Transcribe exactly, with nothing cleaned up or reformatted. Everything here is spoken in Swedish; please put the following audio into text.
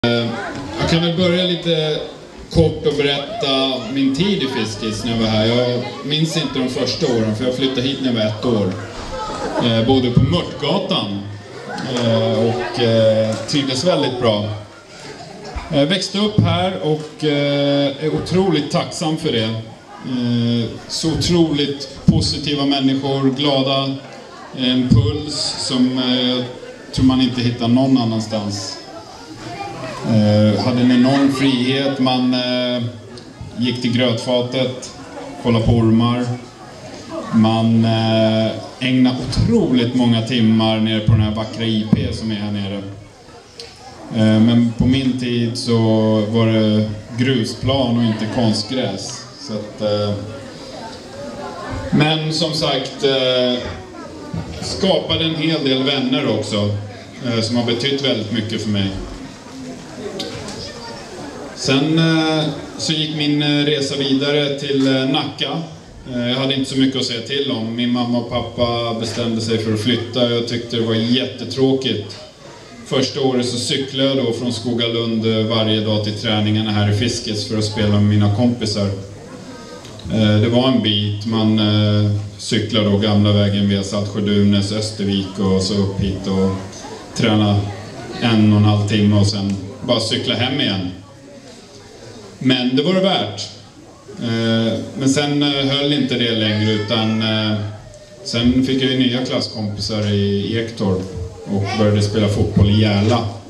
Jag kan väl börja lite kort och berätta min tid i Fiskis när jag var här. Jag minns inte de första åren, för jag flyttade hit när jag var ett år. Jag bodde på Mörtgatan och trivdes väldigt bra. Jag växte upp här och är otroligt tacksam för det. Så otroligt positiva människor, glada, en puls som jag tror man inte hittar någon annanstans. Uh, hade en enorm frihet, man uh, gick till grötfatet, kollade på ormar. Man uh, ägnade otroligt många timmar nere på den här vackra I P som är här nere. Uh, men på min tid så var det grusplan och inte konstgräs. Så att, uh, men som sagt, uh, skapade en hel del vänner också uh, som har betytt väldigt mycket för mig. Sen eh, så gick min eh, resa vidare till eh, Nacka. Eh, jag hade inte så mycket att säga till om. Min mamma och pappa bestämde sig för att flytta. Jag tyckte det var jättetråkigt. Första året så cyklade jag då från Skogalund eh, varje dag till träningarna här i Fiskis för att spela med mina kompisar. Eh, det var en bit. Man eh, cyklade då gamla vägen via Saltsjö-Duvnäs, Östervik och så upp hit och träna en och en halv timme och sen bara cykla hem igen. Men det var det värt. Men sen höll inte det längre, utan sen fick jag ju nya klasskompisar i Ektorp och började spela fotboll i Järla.